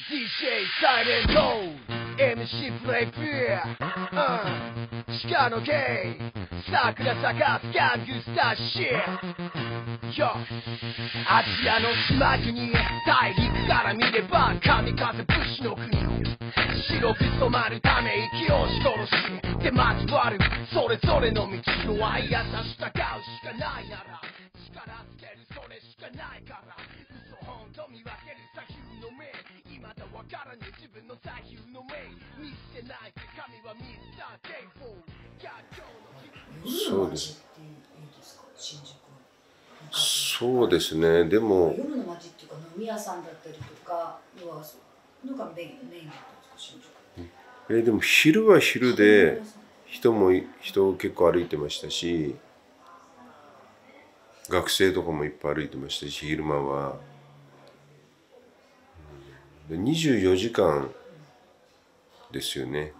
DJ サイレント MC プレイフィア地下のゲイ桜咲かすギャングスターシッよアジアの島国大陸から見れば神風武士の国白く染まるため息を押し殺しで交わるそれぞれの道の愛やさ従うしかないなら力つけるそれしかないから嘘本当見分ける左右の目未だわからねえ自分の左右の目見捨てないって神はミスター・デイフォーそうです。そうですね。でも夜の街っていうか飲み屋さんだったりとか要はのがメインだったんですか新宿。 でも昼は昼で人結構歩いてましたし、学生とかもいっぱい歩いてましたし、昼間は24時間ですよね。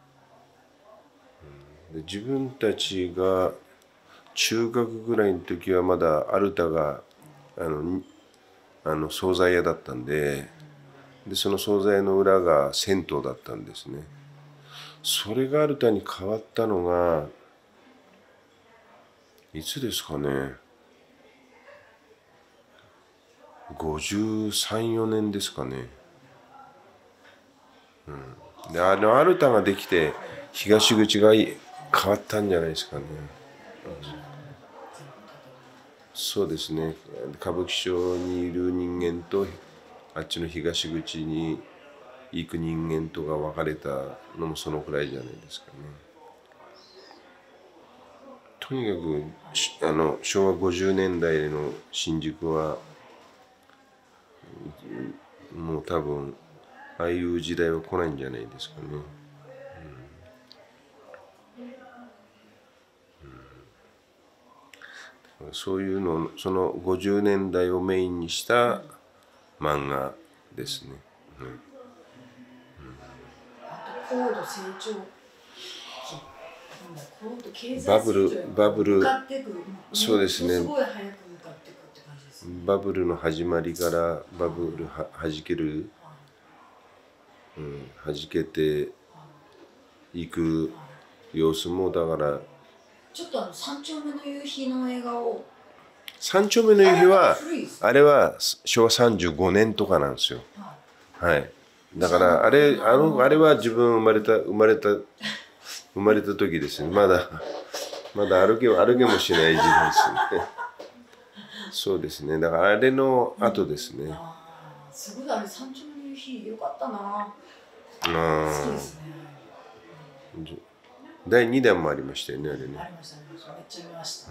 で自分たちが中学ぐらいの時はまだアルタが惣菜屋だったんで、その惣菜の裏が銭湯だったんですね。それがアルタに変わったのがいつですかね。53、4年ですかね。でアルタができて東口が変わったんじゃないですかね。そうですね。歌舞伎町にいる人間とあっちの東口に行く人間とが分かれたのもそのくらいじゃないですかね。とにかく昭和50年代の新宿はもう多分ああいう時代は来ないんじゃないですかね。そういうのその50年代をメインにした漫画ですね。 高度成長期、高度経済バブル、 向かってくる。 そうですね。 すごい早く向かってくって感じです。 バブルの始まりからバブルはじける、はじけていく様子もだから。 ちょっと三丁目の夕日の映画を。 三丁目の夕日はあれは昭和35年とかなんですよ。はい。だからあれは自分生まれた時ですね。まだ歩けもしない時代ですね。そうですね。だからあれの後ですね。 すごいあれ三丁目の夕日よかったな。好きですね。 第2弾もありましたよね、あれね。 ありましたね。めっちゃ見ました。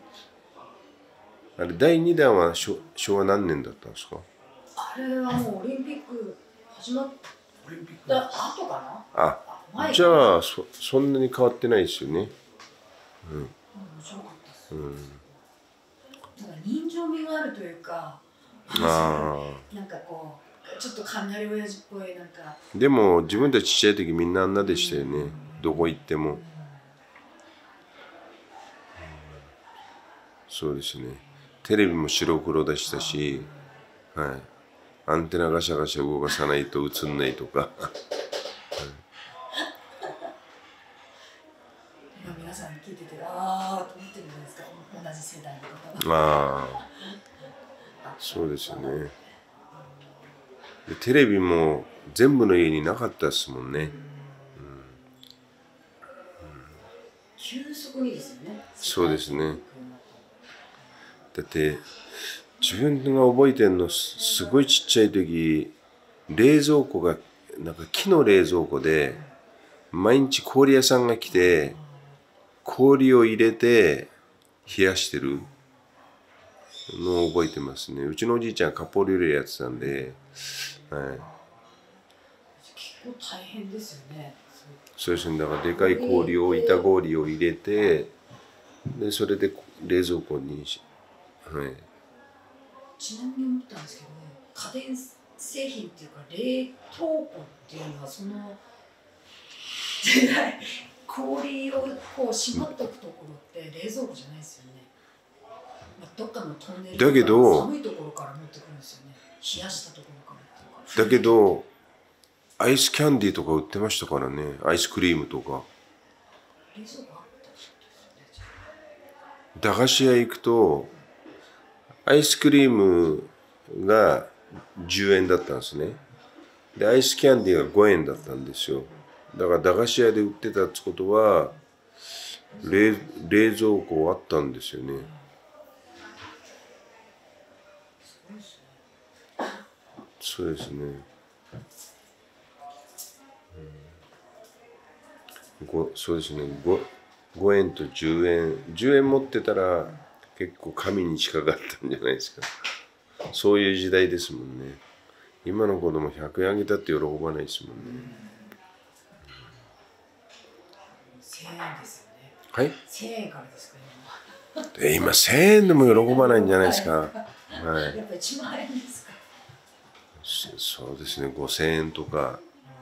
あれ第2弾は昭和何年だったんですか？ あれはもうオリンピック始まった後かな。 じゃあそんなに変わってないですよね。 面白かったです。なんか人情味があるというか、なんかこうちょっと雷親父っぽいなんか。 でも自分たちちっちゃい時みんなあんなでしたよね。どこ行っても。そうですね。テレビも白黒でしたし、はい。アンテナガシャガシャ動かさないと映んないとか。 今皆さん聞いててああと思ってるんですか、同じ世代の方。 そうですよね。でテレビも全部の家になかったですもんね。 急速にですよね。 そうですね。だって自分が覚えてるのすごいちっちゃい時、冷蔵庫がなんか木の冷蔵庫で毎日氷屋さんが来て氷を入れて冷やしてるのを覚えてますね。うちのおじいちゃんカポリュレやってたんで、はい。 結構大変ですよね。 そうですね。だからでかい氷を板氷を入れて、でそれで冷蔵庫にはい。 ちなみに思ったんですけど、家電製品っていうか冷凍庫っていうのはその時代氷をこうしまっとくところって冷蔵庫じゃないですよね。どっかのトンネルとか寒いところから持ってくるんですよね。冷やしたところからっていうかだけどアイスキャンディーとか売ってましたからね。アイスクリームとか。駄菓子屋行くとアイスクリームが10円だったんですね。でアイスキャンディーが5円だったんですよ。だから駄菓子屋で売ってたってことは冷蔵庫あったんですよね。そうですね。そうですね。5円と10円。10円持ってたら結構神に近かったんじゃないですか。そういう時代ですもんね。今の子供100円あげたって喜ばないですもんね。 1000円ですよね。 はい。 1000円からですか今1000円でも喜ばないんじゃないですか。はい。 やっぱ1万円ですか。 そうですね。5000円とか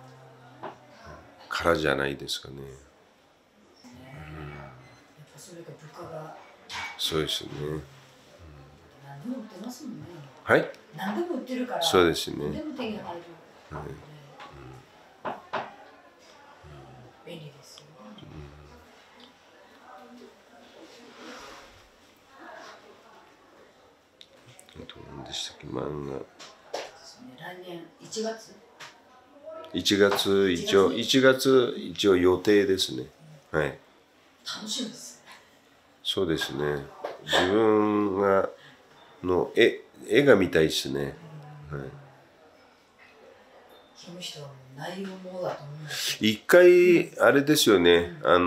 からじゃないですかね。 それが物価が。 そうですね。 何でも売ってますもんね。 はい。 何でも売ってるから。 そうですね。 何でも手に入る。便利ですよ。 何でしたっけ、漫画。 来年1月。 1月一応予定ですね。はい。 楽しみです。 そうですね。自分がの絵が見たいですね。はい。 その人は内容もだと思うんですけど。一回あれですよね。ド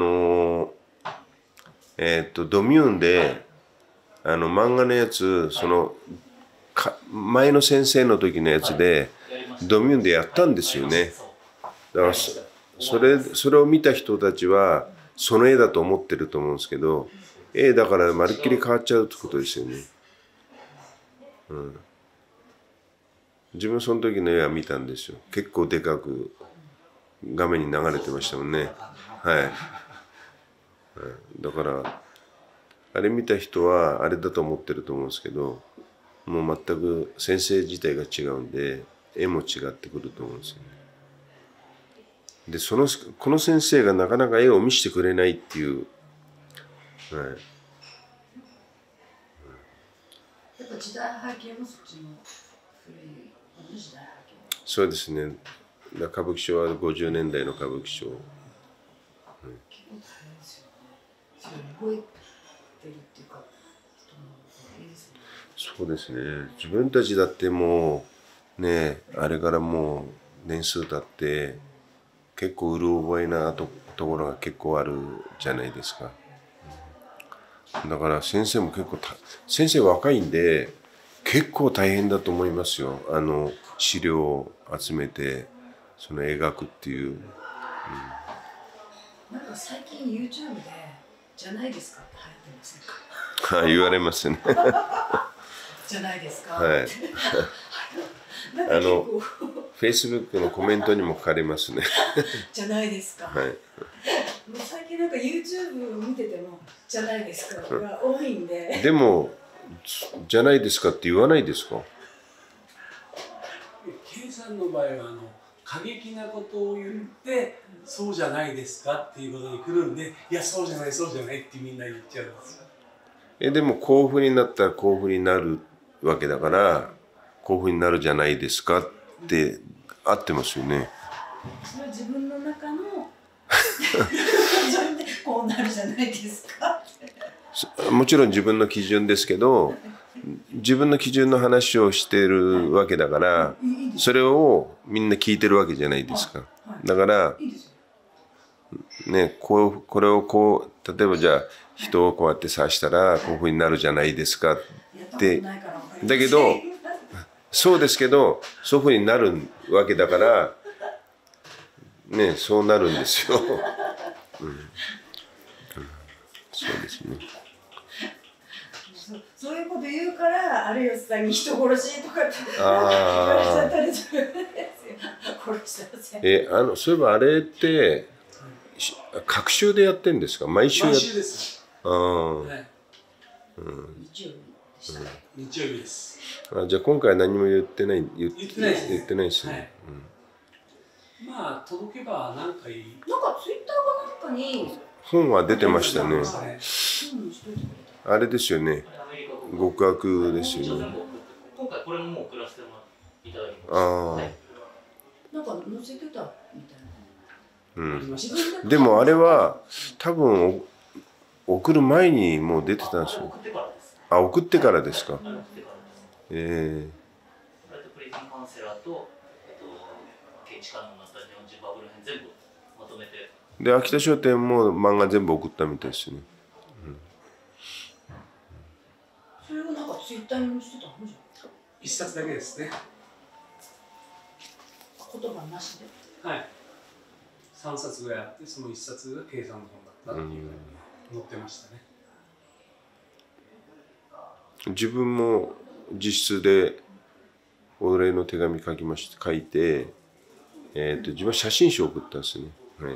ミューンで漫画のやつ前の先生の時のやつでドミューンでやったんですよね。だからそれを見た人たちはその絵だと思ってると思うんですけど、絵だからまるっきり変わっちゃうってことですよね。うん、自分その時の絵は見たんですよ。結構でかく画面に流れてましたもんね。はい。だからあれ見た人はあれだと思ってると思うんですけど、もう全く先生自体が違うんで絵も違ってくると思うんですよね。でこの先生がなかなか絵を見せてくれないっていう、はい、 やっぱ時代背景もそっちの古い時代背景。 そうですね。歌舞伎町は50年代の歌舞伎町。 結構大変ですよね。それ覚えてるっていうか、 そうですね。自分たちだってもうね、あれからもう年数経って結構うる覚えなところが結構あるじゃないですか。だから先生も先生若いんで結構大変だと思いますよ。資料を集めてその描くっていう。 なんか最近 YouTube でじゃないですかって流行ってませんか？ 言われますね。 じゃないですか。 はい。Facebook のコメントにも書かれますね。 じゃないですか。 はい。 もう最近なんか YouTube を見ててもじゃないですかが多いんで。 でもじゃないですかって言わないですか。 K さんの場合は過激なことを言ってそうじゃないですかっていうことに来るんで、いやそうじゃないってみんな言っちゃうんですよ。 でもこういうふうになったらこういうふうになるわけだからこういうふうになるじゃないですかって合ってますよね。 それは自分の中のこうなるじゃないですか。 もちろん自分の基準ですけど、自分の基準の話をしてるわけだからそれをみんな聞いてるわけじゃないですか。だからね、これをこう例えばじゃあ人をこうやって刺したらこういうふうになるじゃないですかってだけどそうですけどそういうふうになるわけだからね、そうなるんですよ。そうですね。 そういうこと言うから有吉さんに人殺しとかって言われちゃったりするんですよ。殺してません。 そういえばあれって隔週でやってんですか？毎週毎週です。 はい。 日曜日です。 あ、じゃあ今回は何も言ってない言ってないですね。 言ってないですね。 はいまあ届けば何かいい。 なんかツイッターかなんかに本は出てましたね。 うんしといてくれた。 あれですよね。極悪ですよね。 今回これももう送らせてもらっていただきました。 ああ、 はい、 なんか載せてたみたいな。 うん。 自分でもあれは多分送る前にもう出てたんですよ。 送ってからです。 あ、送ってからですか。 送ってからです。プリズンカウンセラーとケイチカノンだったり日本人バブル編全部まとめて。 で、秋田書店も漫画全部送ったみたいですね。 それをなんかツイッターに載せてたのじゃん。 一冊だけですね。 言葉なしで。 はい。3冊ぐらいあってその1冊が計算の本だったっていうふうに載ってましたね。 自分も自筆でお礼の手紙書いて、自分は写真集を送ったんですね。はい。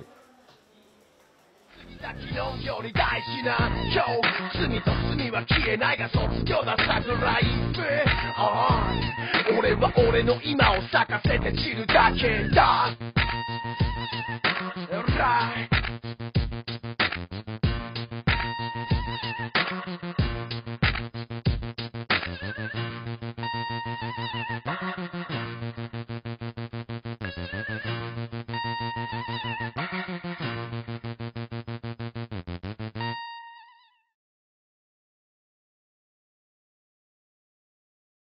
昨日より大事な今日罪と罪は消えないが卒業だサグライブ俺は俺の今を咲かせて散るだけだ